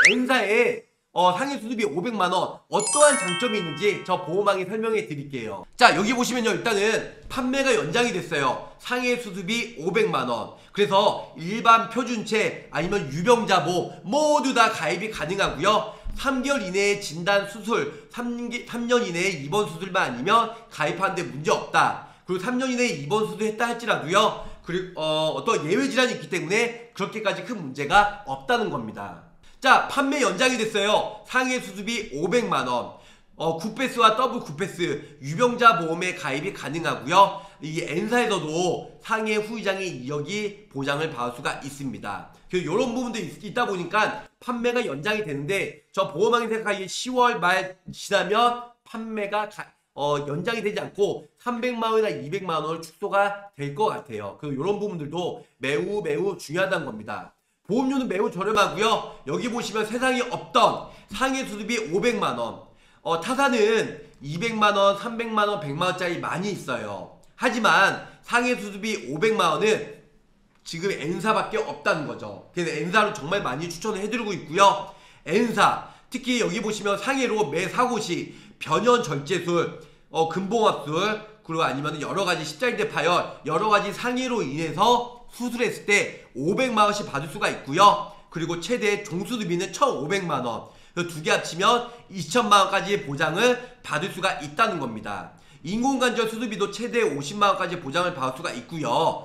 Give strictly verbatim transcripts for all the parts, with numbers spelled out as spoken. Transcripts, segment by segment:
N사의 어, 상해 수수비 오백만 원 어떠한 장점이 있는지 저 보호망이 설명해 드릴게요. 자, 여기 보시면요, 일단은 판매가 연장이 됐어요. 상해 수수비 오백만 원. 그래서 일반 표준체 아니면 유병자 보험 모두 다 가입이 가능하고요. 삼 개월 이내에 진단 수술, 삼 년 이내에 입원 수술만 아니면 가입하는데 문제 없다. 그리고 삼 년 이내에 입원 수술했다 할지라도요, 그리고 어, 어떤 예외 질환이 있기 때문에 그렇게까지 큰 문제가 없다는 겁니다. 자, 판매 연장이 됐어요. 상해 수수비 오백만 원. 어, 구패스와 더블 구패스 유병자 보험에 가입이 가능하고요. 이 N사에서도 상해 후유장애 이억이 보장을 받을 수가 있습니다. 그래서 이런 부분도 있, 있다 보니까 판매가 연장이 되는데, 저 보험왕이 생각하기에 시월 말 지나면 판매가 가, 어, 연장이 되지 않고 삼백만 원이나 이백만 원을 축소가 될 것 같아요. 그 이런 부분들도 매우 매우 중요하다는 겁니다. 보험료는 매우 저렴하고요. 여기 보시면 세상에 없던 상해 수수비 오백만 원, 어, 타사는 이백만 원, 삼백만 원, 백만 원짜리 많이 있어요. 하지만 상해 수수비 오백만 원은 지금 N사밖에 없다는 거죠. 그래서 N사로 정말 많이 추천을 해드리고 있고요. N사, 특히 여기 보시면 상해로 매 사고 시 변연 절제술, 어, 근봉합술, 그리고 아니면 여러가지 십자인대 파열, 여러가지 상해로 인해서 수술했을 때 오백만 원씩 받을 수가 있고요. 그리고 최대 종수수비는 천오백만 원, 두 개 합치면 이천만 원까지 보장을 받을 수가 있다는 겁니다. 인공관절 수술비도 최대 오십만 원까지 보장을 받을 수가 있고요.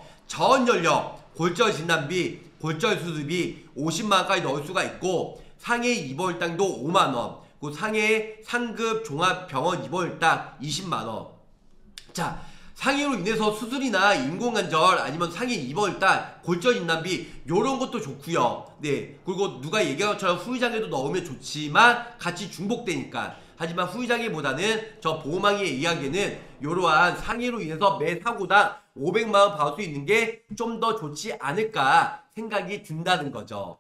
저온연력, 골절 진단비, 골절 수술비 오십만 원까지 넣을 수가 있고, 상해 입원일당도 오만 원, 그 상해 상급 종합병원 입원일당 이십만 원. 자, 상해로 인해서 수술이나 인공관절 아니면 상해 입원일당, 골절 진단비 요런 것도 좋고요. 네, 그리고 누가 얘기한 것처럼 후유장애도 넣으면 좋지만 같이 중복되니까. 하지만 후유장애보다는 저 보험왕의 이야기는 이러한 상해로 인해서 매 사고당 오백만 원 받을 수 있는 게 좀 더 좋지 않을까 생각이 든다는 거죠.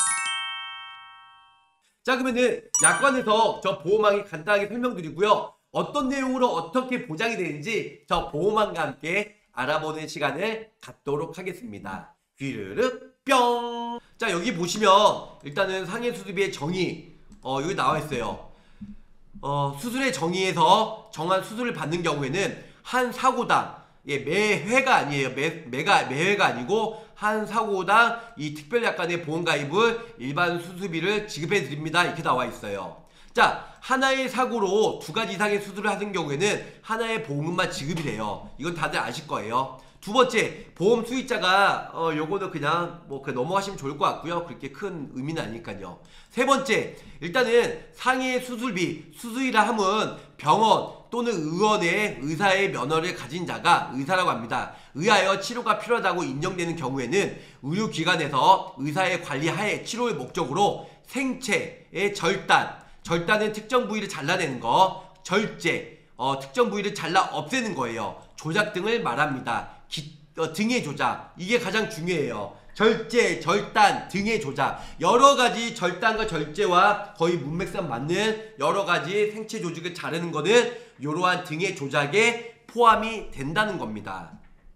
자, 그러면은 약관에서 저 보험왕이 간단하게 설명드리고요. 어떤 내용으로 어떻게 보장이 되는지 저 보험왕과 함께 알아보는 시간을 갖도록 하겠습니다. 귀르르 뿅! 자, 여기 보시면 일단은 상해 수술비의 정의, 어, 여기 나와 있어요. 어, 수술의 정의에서 정한 수술을 받는 경우에는 한 사고당, 예, 매회가 아니에요. 매, 매가, 매회가 아니고 한 사고당 이 특별약관의 보험가입을 일반 수술비를 지급해 드립니다. 이렇게 나와 있어요. 자, 하나의 사고로 두 가지 이상의 수술을 하는 경우에는 하나의 보험금만 지급이 돼요. 이건 다들 아실 거예요. 두 번째, 보험 수익자가 어 요거는 그냥 뭐 그 넘어가시면 좋을 것 같고요. 그렇게 큰 의미는 아니니까요. 세 번째, 일단은 상해 수술비, 수술이라 함은 병원 또는 의원의 의사의 면허를 가진 자가 의사라고 합니다. 의하여 치료가 필요하다고 인정되는 경우에는 의료기관에서 의사의 관리하에 치료의 목적으로 생체의 절단, 절단은 특정 부위를 잘라내는 거, 절제, 어, 특정 부위를 잘라 없애는 거예요. 조작 등을 말합니다. 기, 어, 등의 조작, 이게 가장 중요해요. 절제, 절단, 등의 조작, 여러가지 절단과 절제와 거의 문맥상 맞는 여러가지 생체 조직을 자르는 거는 이러한 등의 조작에 포함이 된다는 겁니다.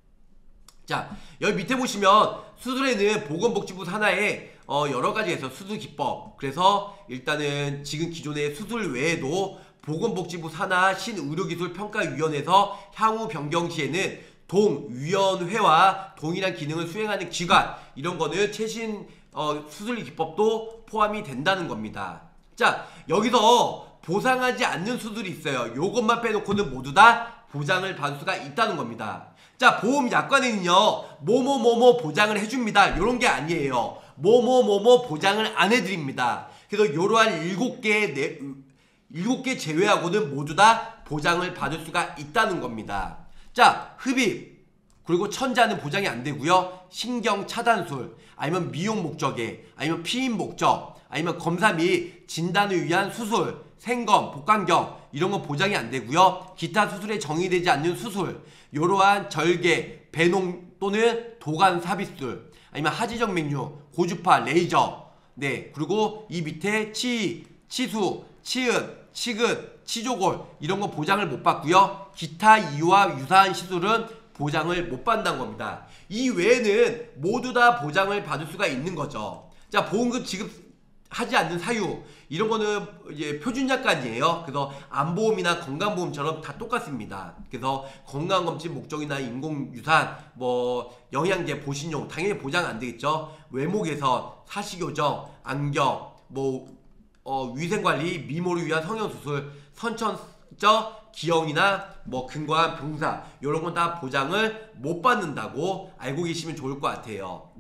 자, 여기 밑에 보시면 수술에는 보건복지부 산하에 어, 여러가지에서 수술 기법, 그래서 일단은 지금 기존의 수술 외에도 보건복지부 산하 신의료기술평가위원회에서 향후 변경 시에는 동위원회와 동일한 기능을 수행하는 기관, 이런 거는 최신 어, 수술 기법도 포함이 된다는 겁니다. 자, 여기서 보상하지 않는 수술이 있어요. 요것만 빼놓고는 모두 다 보장을 받을 수가 있다는 겁니다. 자, 보험 약관에는요, 뭐뭐뭐뭐 보장을 해줍니다, 요런 게 아니에요. 뭐뭐뭐뭐 보장을 안 해드립니다. 그래서 요러한 일곱 개의 네, 일곱 개 제외하고는 모두 다 보장을 받을 수가 있다는 겁니다. 자, 흡입, 그리고 천자는 보장이 안 되고요. 신경 차단술, 아니면 미용 목적에, 아니면 피임 목적, 아니면 검사 및 진단을 위한 수술, 생검, 복강경, 이런 건 보장이 안 되고요. 기타 수술에 정의되지 않는 수술, 이러한 절개, 배농 또는 도관 삽입술, 아니면 하지정맥류, 고주파, 레이저, 네, 그리고 이 밑에 치, 치수, 치읓, 치근, 치조골, 이런 거 보장을 못 받고요. 기타 이와 유사한 시술은 보장을 못 받는다는 겁니다. 이 외에는 모두 다 보장을 받을 수가 있는 거죠. 자, 보험금 지급 하지 않는 사유 이런 거는 이제 표준약관이에요. 그래서 암보험이나 건강보험처럼 다 똑같습니다. 그래서 건강검진 목적이나 인공유산, 뭐 영양제, 보신용 당연히 보장 안 되겠죠. 외모 개선, 사시교정, 안경, 뭐 어, 위생관리, 미모를 위한 성형수술, 선천적 기형이나 뭐 근거한 병사 이런 건 다 보장을 못 받는다고 알고 계시면 좋을 것 같아요.